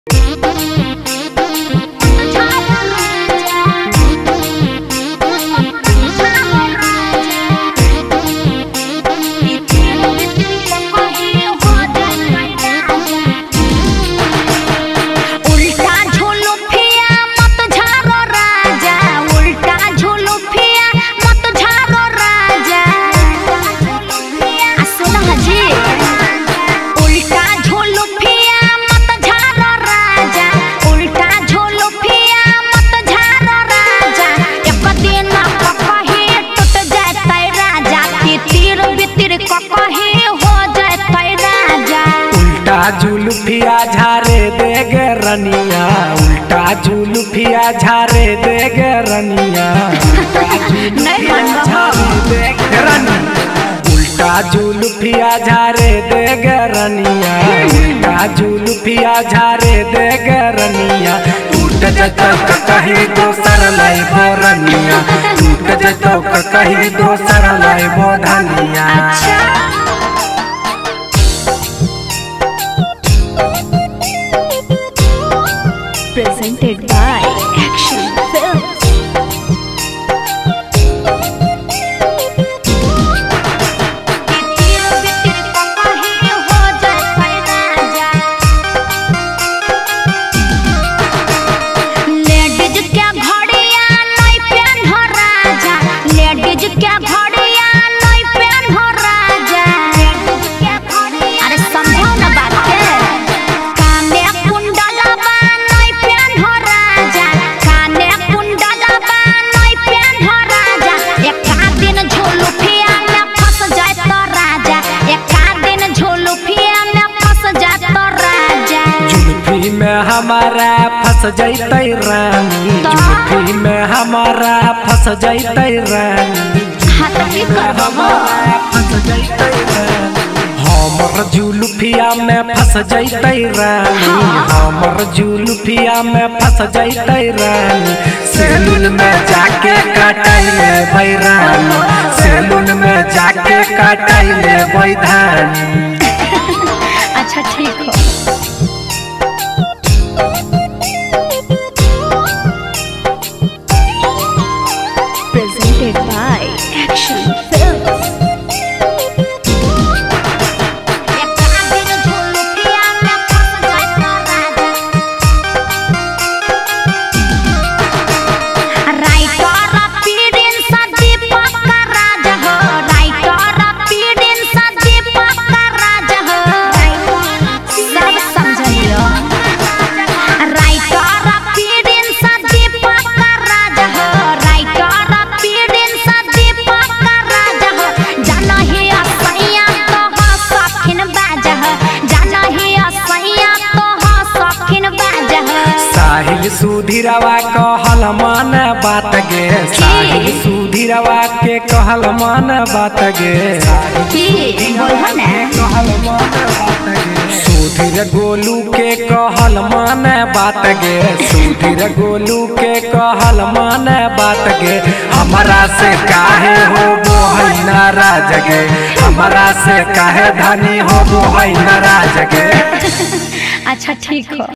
जुल्फिया झारे देगे रनिया, उल्टा जुल्फिया झारे देगे रनिया, उल्टा जुल्फिया झारे देगे रनिया, उल्टा जुल्फिया झारे देगे रनिया। टूट जतो कहीं दोसर लाइबो रनिया, टूट जतो कहीं दोसर लाइबो धनिया। Presented by Action Films. हमारा फंस जैतै रानी, जुल्फी में हमारा फंस जैतै रानी, हमारा फंस जैतै रानी। हमर जुल्फिया में फंस जैतै रानी, हमर जुल्फिया में फंस जैतै रानी। सैलून में जाके काटैले बैरानी, सैलून में जाके काटैले बैधानी। अच्छा ठीक हो। Presented by Action Films. साहिल सुधीरवा कहल मन बात गे, साहिल सुधीरवा के कहल मन बात गे, सुधीर गोलू के कहल मन बात गे, सुधीर गोलू के कहल मन बात गे। हमारा से काहे हो वो है नाराज गे, हमारा से काहे धनी हो वो है नाराज गे। अच्छा ठीक हो।